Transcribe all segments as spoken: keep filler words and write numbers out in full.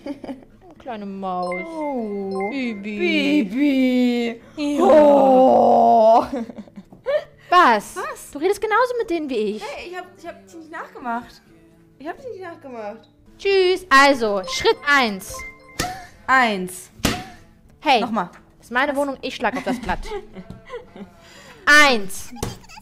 Kleine Maus. Oh. Baby. Baby. Ja. Oh. Was? Was? Du redest genauso mit denen wie ich. Hey, ich hab, ich hab dich nicht nachgemacht. Ich hab dich nicht nachgemacht. Tschüss. Also, Schritt eins. Eins. Hey, Nochmal. das ist meine Wohnung, ich schlag auf das Blatt. Eins.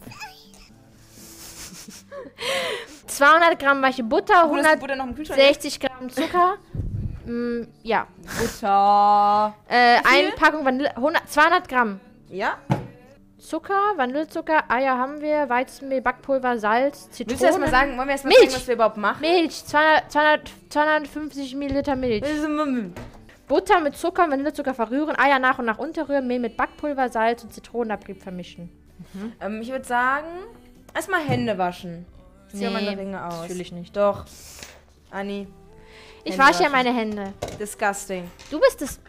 zweihundert Gramm weiche Butter, Wo ist die Butter noch im Kühlschrank? hundertsechzig Gramm Zucker. mm, ja. Butter. Äh, Wie viel? eine Packung Vanille, hundert, zweihundert Gramm Ja. Zucker, Vanillezucker, Eier haben wir, Weizenmehl, Backpulver, Salz, Zitrone. Willst du erst mal sagen, wollen wir erst mal Milch. sagen, was wir überhaupt machen? Milch, zweihundert, zweihundert, zweihundertfünfzig Milliliter Milch. Butter mit Zucker und Vanillezucker verrühren, Eier nach und nach unterrühren, Mehl mit Backpulver, Salz und Zitronenabrieb vermischen. Mhm. Ähm, ich würde sagen, erstmal Hände waschen. Zieh Nee, meine Ringe aus. natürlich nicht. Doch. Anni. Ich Hände wasche ja waschen. meine Hände. Disgusting. Du bist es.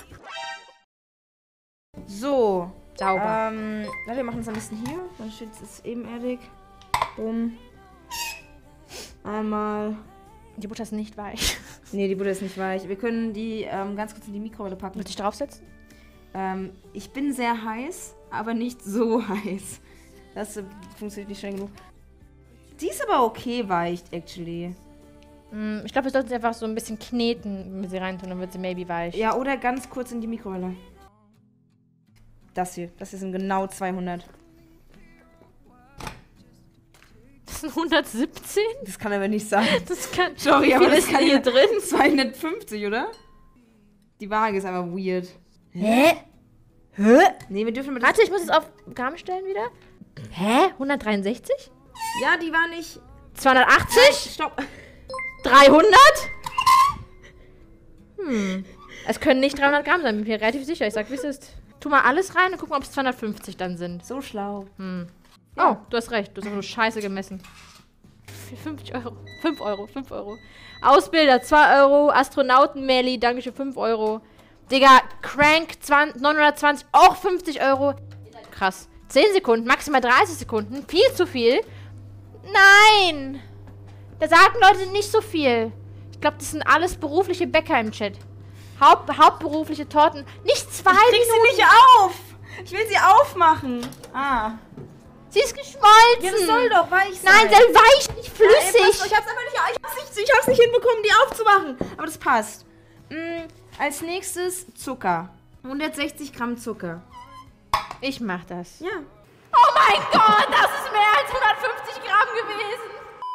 So. Sauber. Ähm, warte, wir machen es am besten hier. Dann steht es ebenerdig. Bumm. Einmal. Die Butter ist nicht weich. Nee, die Butter ist nicht weich. Wir können die ähm, ganz kurz in die Mikrowelle packen. Muss ich draufsetzen? Ähm, ich bin sehr heiß, aber nicht so heiß. Das äh, funktioniert nicht schnell genug. Die ist aber okay weich, actually. Mm, ich glaube, wir sollten sie einfach so ein bisschen kneten, wenn wir sie reintun, dann wird sie maybe weich. Ja, oder ganz kurz in die Mikrowelle. Das hier. Das hier sind genau zweihundert. Das sind hundertsiebzehn? Das kann aber nicht sein. Das kann... Sorry, Wie aber viel das ist kann hier hier drin? zweihundertfünfzig, oder? Die Waage ist einfach weird. Hä? Hä? Nee, wir dürfen mit Warte, ich muss es auf Gramm stellen wieder. Hä? hundertdreiundsechzig? Ja, die war nicht... zweihundertachtzig? Stopp. dreihundert? Hm. Es können nicht dreihundert Gramm sein, bin ich mir relativ sicher. Ich sag, wie es ist. Tu mal alles rein und guck mal, ob es zweihundertfünfzig dann sind. So schlau. Hm. Ja. Oh, du hast recht. Du hast aber nur scheiße gemessen. fünfzig Euro. fünf Euro. fünf Euro. Ausbilder, zwei Euro. Astronauten-Melli, danke schön, fünf Euro. Digga, Crank, zwanzig, neunhundertzwanzig, auch fünfzig Euro. Krass. zehn Sekunden, maximal dreißig Sekunden. Viel zu viel. Nein! Da sagen Leute nicht so viel. Ich glaube, das sind alles berufliche Bäcker im Chat. Haupt, hauptberufliche Torten. Nicht zwei Ich krieg Minuten. sie nicht auf. Ich will sie aufmachen. Ah. Sie ist geschmolzen. Ja, das soll doch weich sein. Nein, sehr weich, nicht Ja, ey, flüssig. passt doch. Ich hab's einfach nicht, ich hab's nicht, ich hab's nicht hinbekommen, die aufzumachen. Aber das passt. Mm, als nächstes Zucker. hundertsechzig Gramm Zucker. Ich mach das. Ja. Oh mein Gott, das ist mehr als hundertfünfzig Gramm gewesen.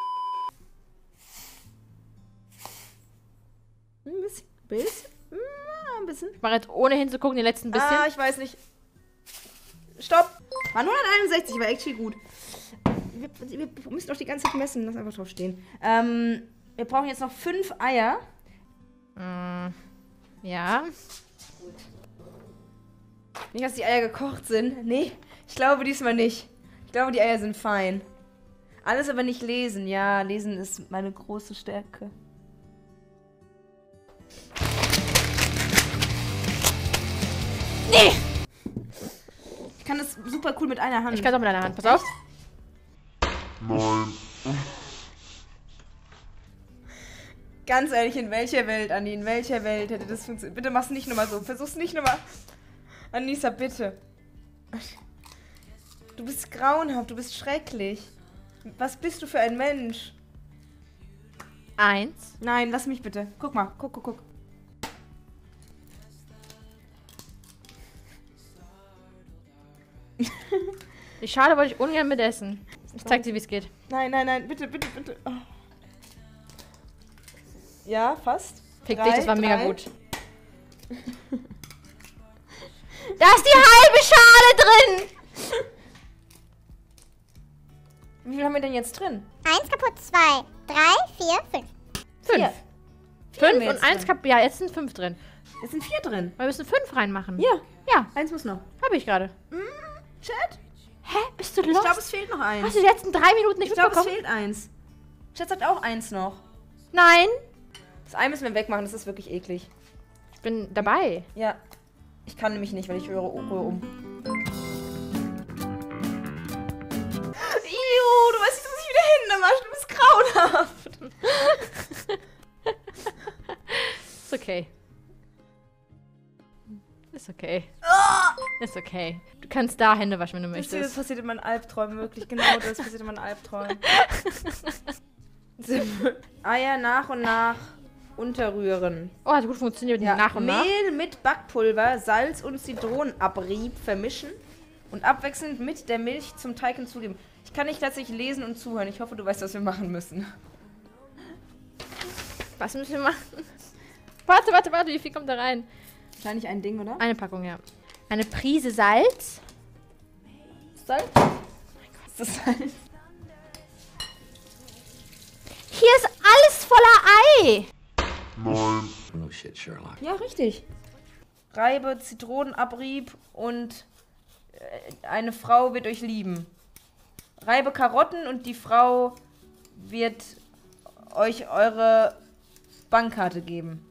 Ein bisschen. Bisschen. Ja, ein bisschen. Ich mache jetzt ohne hinzugucken den letzten bisschen. Ah, ich weiß nicht. Stopp. War hunderteinundsechzig, war actually gut. Wir, wir müssen doch die ganze Zeit messen. Lass einfach drauf stehen. Ähm, wir brauchen jetzt noch fünf Eier. Mm, ja. Nicht, dass die Eier gekocht sind. Nee, ich glaube diesmal nicht. Ich glaube, die Eier sind fein. Alles aber nicht lesen. Ja, lesen ist meine große Stärke. Nee. Ich kann das super cool mit einer Hand. Ich kann es auch mit einer Hand. Pass auf. Nein. Ganz ehrlich, in welcher Welt, Anni, in welcher Welt hätte das funktioniert? Bitte mach's nicht nochmal so. Versuch's nicht nochmal. Anissa, bitte. Du bist grauenhaft, du bist schrecklich. Was bist du für ein Mensch? Eins. Nein, lass mich bitte. Guck mal, guck, guck, guck. Die Schale wollte ich ungern mit essen. Ich zeig dir, wie es geht. Nein, nein, nein, bitte, bitte, bitte. Oh. Ja, fast. Fick Drei, dich, das war mega drei. gut. Da ist die halbe Schale drin! Wie viel haben wir denn jetzt drin? Eins kaputt, zwei, drei, vier, fünf. Fünf. Vier. Vier haben Fünf wir und jetzt eins drin. kaputt. Ja, jetzt sind fünf drin. Jetzt sind vier drin. Wir müssen fünf reinmachen. Ja, Ja, eins muss noch. habe ich gerade. Chat? Hä? Bist du Ich los? glaube, es fehlt noch eins. Hast du die letzten drei Minuten nicht Ich glaube, es mitbekommen? fehlt eins. Chat sagt auch eins noch. Nein. Das Ei müssen wir wegmachen, das ist wirklich eklig. Ich bin dabei. Ja. Ich kann nämlich nicht, weil ich rühre, rühre um. Iu, du weißt nicht, dass ich wieder Hände wasche. Du bist grauenhaft. Ist okay. okay. Ist okay. Du kannst da Hände waschen, wenn du Das, das möchtest. passiert in meinen Albträumen, wirklich. Genau das passiert in meinen Albträumen. Eier nach und nach unterrühren. Oh, hat gut funktioniert Ja. nach und nach. Mehl mit Backpulver, Salz und Zitronenabrieb vermischen und abwechselnd mit der Milch zum Teig hinzugeben. Ich kann nicht tatsächlich lesen und zuhören. Ich hoffe, du weißt, was wir machen müssen. Was müssen wir machen? Warte, warte, warte, wie viel kommt da rein? Wahrscheinlich ein Ding, oder? Eine Packung, ja. Eine Prise Salz. Salz? Oh mein Gott, ist das Salz? Hier ist alles voller Ei. No shit, Sherlock. Ja, richtig. Reibe, Zitronenabrieb und äh, eine Frau wird euch lieben. Reibe Karotten und die Frau wird euch eure Bankkarte geben.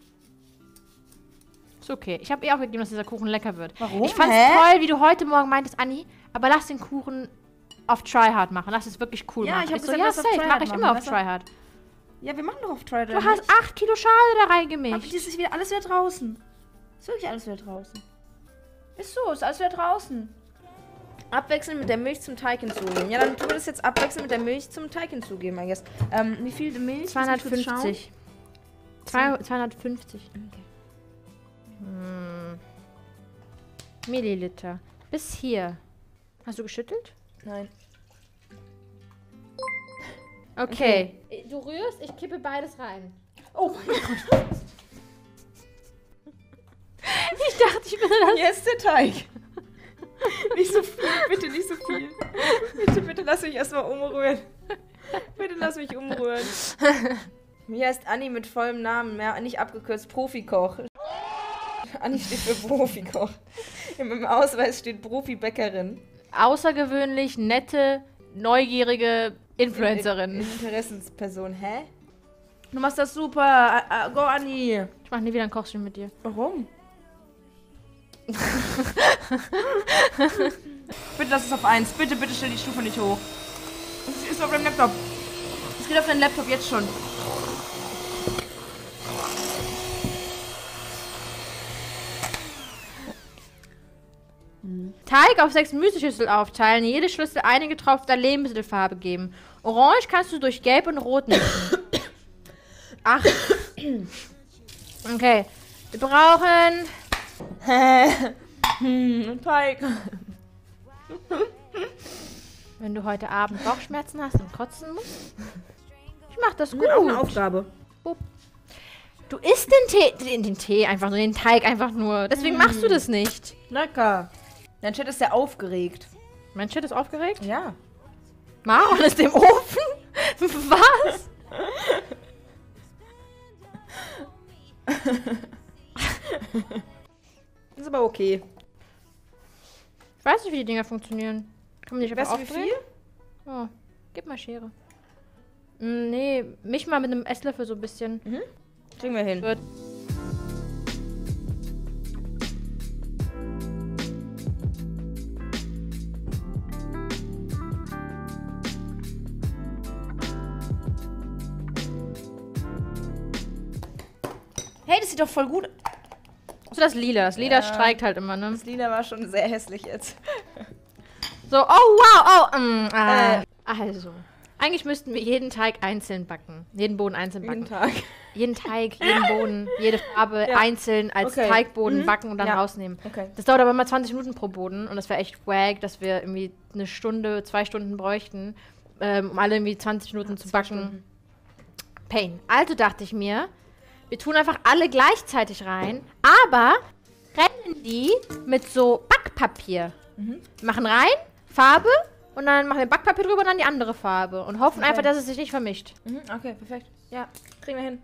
Ist okay. Ich habe ihr auch gegeben, dass dieser Kuchen lecker wird. Warum? Ich fand's Hä? toll, wie du heute Morgen meintest, Anni, aber lass den Kuchen auf Tryhard machen. Lass es wirklich cool Ja, machen. ich hab so, gesagt, ja, lass auf safe, Tryhard mache ich machen, immer auf weißt du? Tryhard. Ja, wir machen doch auf Try. Du hast acht Kilo Schale da Aber reingemischt. das ist wieder alles wieder draußen. Ist wirklich alles wieder draußen. Ist so, ist alles wieder draußen. Abwechselnd mit der Milch zum Teig hinzugeben. Ja, dann tun wir das jetzt abwechselnd mit der Milch zum Teig hinzugeben, I guess. Ähm, wie viel Milch? zweihundertfünfzig. Zwei- zweihundertfünfzig. Hm. Milliliter. Bis hier. Hast du geschüttelt? Nein. Okay. Du rührst, ich kippe beides rein. Oh mein Gott. Ich dachte, ich bin das. Hier ist der Teig. Nicht so viel, bitte nicht so viel. Bitte, bitte lass mich erstmal umrühren. Bitte lass mich umrühren. Hier heißt Anni mit vollem Namen, mehr nicht abgekürzt, Profikoch. Anni steht für Profikoch. In meinem Ausweis steht Profibäckerin. Außergewöhnlich nette, neugierige Influencerin. Interessensperson, hä? Du machst das super. Uh, uh, go, Anni. Ich mach nie wieder ein Kochstream mit dir. Warum? Bitte lass es auf eins. Bitte, bitte stell die Stufe nicht hoch. Es ist auf deinem Laptop. Es geht auf deinen Laptop jetzt schon. Teig auf sechs Müslischüssel aufteilen, jede Schlüssel eine getropfte Lebensmittelfarbe geben. Orange kannst du durch Gelb und Rot mischen. Ach. Okay. Wir brauchen... Hm, Teig. Wenn du heute Abend Bauchschmerzen hast und kotzen musst. Ich mach das gut. Auch eine Aufgabe. Du isst den Tee, den, den Tee einfach nur, den Teig einfach nur. Deswegen machst du das nicht. Lecker. Dein Chat ist sehr aufgeregt. Mein Chat ist aufgeregt. Ja. Maron ist im Ofen? Was? Ist aber okay. Ich weiß nicht, wie die Dinger funktionieren. Kann man nicht einfach Weißt du, wie aufdrehen? viel? Oh, gib mal Schere. Mm, nee, mich mal mit einem Esslöffel so ein bisschen. Kriegen wir hin. Wird. Hey, das sieht doch voll gut aus. So das Lila. Das Lila Ja. streikt halt immer, ne? Das Lila war schon sehr hässlich jetzt. So, oh wow, oh, mm, ah. Äh. Also. Eigentlich müssten wir jeden Teig einzeln backen. Jeden Boden einzeln backen. Jeden Tag. Jeden Teig, jeden Boden, jede Farbe Ja. einzeln als Okay. Teigboden Mhm. backen und dann Ja. rausnehmen. Okay. Das dauert aber immer zwanzig Minuten pro Boden und das wäre echt wack, dass wir irgendwie eine Stunde, zwei Stunden bräuchten, ähm, um alle irgendwie zwanzig Minuten zu backen. Stunden. Pain. Also dachte ich mir, wir tun einfach alle gleichzeitig rein, aber rennen die mit so Backpapier. Mhm. Machen rein, Farbe und dann machen wir Backpapier drüber und dann die andere Farbe und hoffen Okay. einfach, dass es sich nicht vermischt. Mhm, okay, perfekt. Ja, kriegen wir hin.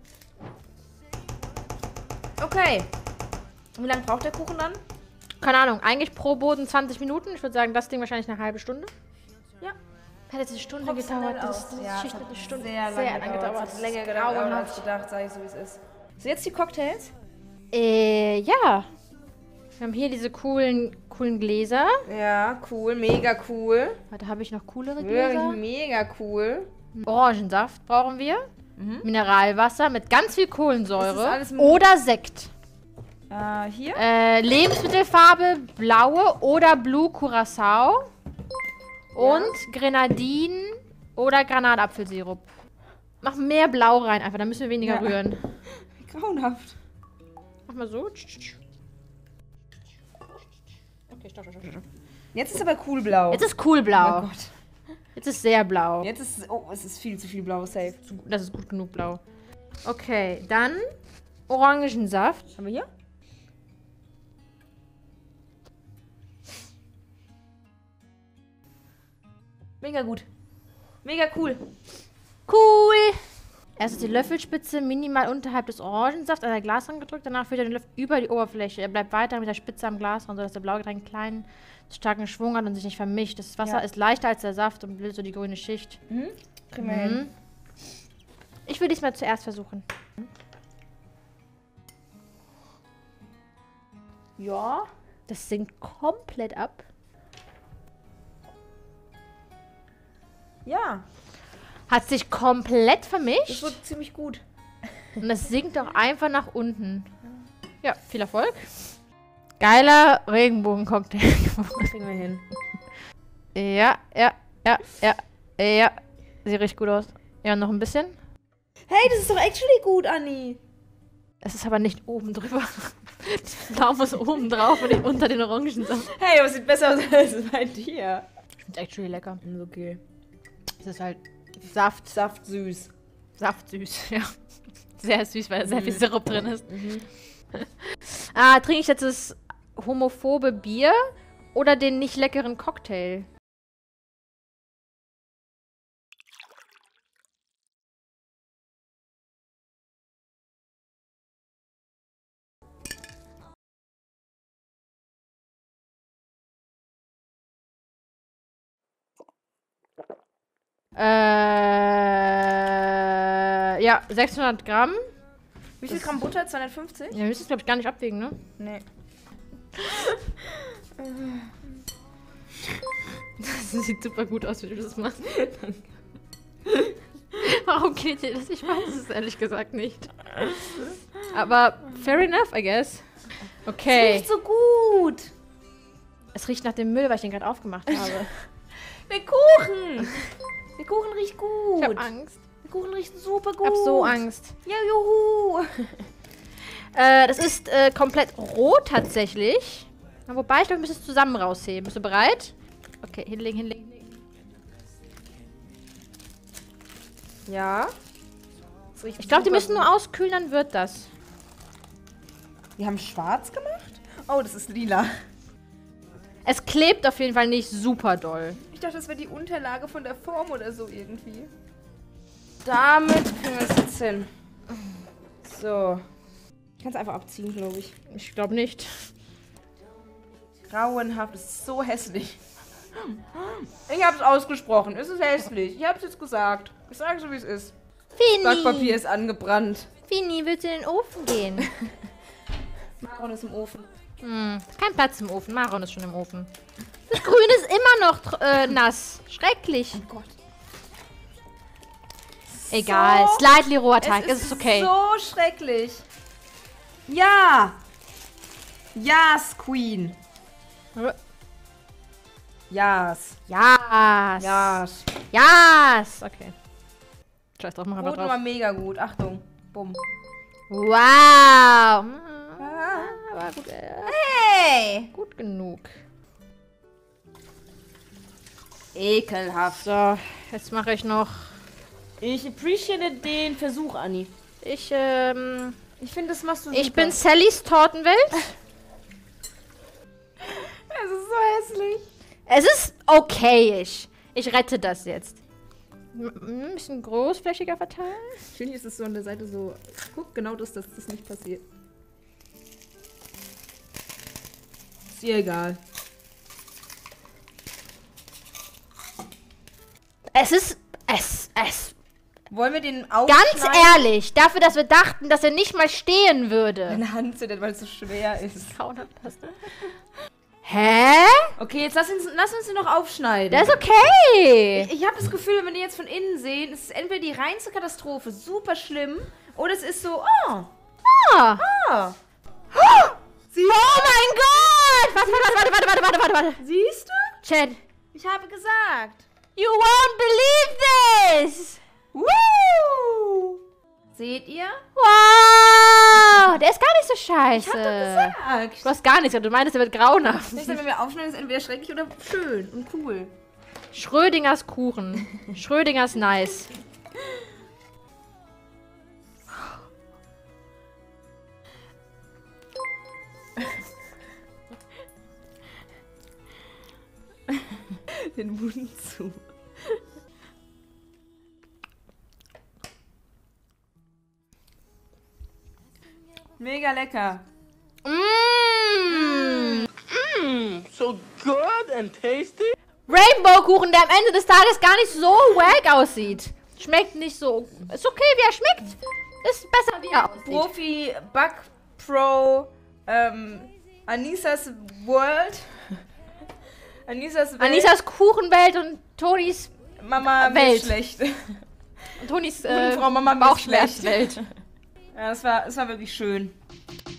Okay. Wie lange braucht der Kuchen dann? Keine Ahnung, eigentlich pro Boden zwanzig Minuten. Ich würde sagen, das Ding wahrscheinlich eine halbe Stunde. Ja. Hat jetzt eine Stunde Professionell gedauert. Das, aus. das Ja, Schicht es hat eine Stunde Sehr lange gedauert. gedauert. Es hat länger gedauert als gedacht, sage ich so, wie es ist. So, jetzt die Cocktails? Äh, ja. Wir haben hier diese coolen, coolen Gläser. Ja, cool, mega cool. Warte, habe ich noch coolere Wirklich Gläser? mega cool. Orangensaft brauchen wir. Mineralwasser mit ganz viel Das ist Kohlensäure. alles m- Oder Sekt. Äh, hier? Äh, Lebensmittelfarbe, blaue oder Blue Curacao. Und Grenadinen oder Granatapfelsirup. Mach mehr Blau rein einfach, dann müssen wir weniger Ja. rühren. Wie grauenhaft. Mach mal so. Okay, stopp, stopp, stopp, stopp. Jetzt ist aber cool blau. Jetzt ist cool blau. Oh Gott. Jetzt ist sehr blau. Jetzt ist, oh, es ist viel zu viel blau, safe. Das ist gut genug blau. Okay, dann Orangensaft. Haben wir hier? Mega gut. Mega cool. Cool. Erst ist die Löffelspitze minimal unterhalb des Orangensafts an der Glasrand gedrückt. Danach führt er den Löffel über die Oberfläche. Er bleibt weiter mit der Spitze am Glasrand, sodass der blaue Getränk einen kleinen, starken Schwung hat und sich nicht vermischt. Das Wasser Ja. ist leichter als der Saft und bildet so die grüne Schicht. Mhm. Kriegen wir hin. Mhm. Ich will diesmal zuerst versuchen. Ja. Das sinkt komplett ab. Ja. Hat sich komplett Das vermischt. wird ziemlich gut. Und das sinkt auch einfach nach unten. Ja, viel Erfolg. Geiler Regenbogencocktail. Kriegen wir hin. Ja, ja, ja, ja, ja. Sieht richtig gut aus. Ja, noch ein bisschen. Hey, das ist doch actually gut, Anni. Es ist aber nicht oben drüber. Das Blau muss oben drauf und nicht unter den Orangensaft. Hey, aber es sieht besser aus als bei dir. Schmeckt actually lecker. Ist okay. Es ist halt Saft. Saft süß. Saft süß, ja. Sehr süß, weil sehr viel Mhm. Sirup drin ist. Mhm. Ah, trinke ich jetzt das homophobe Bier oder den nicht leckeren Cocktail? Äh, ja, sechshundert Gramm. Wie viel Gramm Butter? zweihundertfünfzig? Ja, wir müssen es, glaube ich, gar nicht abwägen, ne? Nee. Das sieht super gut aus, wie du das machst. Warum geht dir das? Ich weiß es ehrlich gesagt nicht. Aber fair enough, I guess. Okay. Riecht so gut. Es riecht nach dem Müll, weil ich den gerade aufgemacht habe. Der Kuchen. Der Kuchen riecht gut. Ich hab Angst. Der Kuchen riecht super gut. Ich hab so Angst. Ja, juhu. Äh, das ist äh, komplett rot tatsächlich. Na, wobei, ich glaube, wir müssen es zusammen rausheben. Bist du bereit? Okay, hinlegen, hinlegen. Ja. Das riecht Ich glaube, die super müssen gut. nur auskühlen, dann wird das. Die haben schwarz gemacht? Oh, das ist lila. Es klebt auf jeden Fall nicht super doll. Ich dachte, das wäre die Unterlage von der Form oder so irgendwie. Damit kriegen wir es jetzt hin. So. Ich kann es einfach abziehen, glaube ich. Ich glaube nicht. Grauenhaft, das ist so hässlich. Ich habe es ausgesprochen, es ist hässlich. Ich habe es jetzt gesagt. Ich sage so, wie es ist. Backpapier Fini, ist angebrannt. Fini, willst du in den Ofen gehen? Maron ist im Ofen. Hm, kein Platz im Ofen. Maron ist schon im Ofen. Das Grün ist immer noch tr- äh, nass. Schrecklich. Oh Gott. Egal. So- Slightly roher Teig. Es ist okay. so schrecklich. Ja. Yes, Queen. Yes. Ja. Yes. Yes. Okay. Scheiß drauf, mach einfach Gut, drauf. war mega gut. Achtung. Bumm. Wow. Hm, Aber gut, äh, Hey. gut genug. Ekelhaft. So, jetzt mache ich noch. Ich appreciate den Versuch, Anni. Ich, ähm. Ich finde, das machst du Ich super. bin Sallys Tortenwelt. Es ist so hässlich. Es ist okayisch. Ich rette das jetzt. M- Ein bisschen großflächiger verteilen. Natürlich ist es so an der Seite so. Guck, genau das, dass das nicht passiert. Ist dir egal. Es ist. Es. Es. Wollen wir den Ganz aufschneiden? ehrlich, dafür, dass wir dachten, dass er nicht mal stehen würde. Deine Hand zittert, weil es so schwer ist. Hä? Okay, jetzt lass uns, lass uns den noch aufschneiden. Das ist okay. Ich habe das Gefühl, wenn wir den jetzt von innen sehen, ist es entweder die reinste Katastrophe, super schlimm, oder es ist so, oh, Ah. ah. Siehst Oh mein Gott! Warte, warte, warte, warte, warte, warte, warte, warte. Siehst du? Chat, Ich habe gesagt. you won't believe this! Woo! Seht ihr? Wow! Der ist gar nicht so scheiße. Ich hab doch gesagt. Du hast gar nichts, du meinst, der wird grauenhaft. Ich sag, wenn wir aufschneiden, ist entweder schrecklich oder schön und cool. Schrödingers Kuchen. Schrödingers Nice. Den Mund zu. Mega lecker. Mmh. So good and tasty. Rainbow-Kuchen, der am Ende des Tages gar nicht so wack aussieht. Schmeckt nicht so. Ist okay, wie er schmeckt. Ist besser, wie er aussieht. Profi, Back Pro, ähm, Anisas World. Anisas Welt. Anisas Kuchenwelt und Tonis Mama Welt. Welt schlecht. und Tonis Guten äh, Frau Mama mir ist Bauchschmerzwelt. Ja, das war, das war wirklich schön.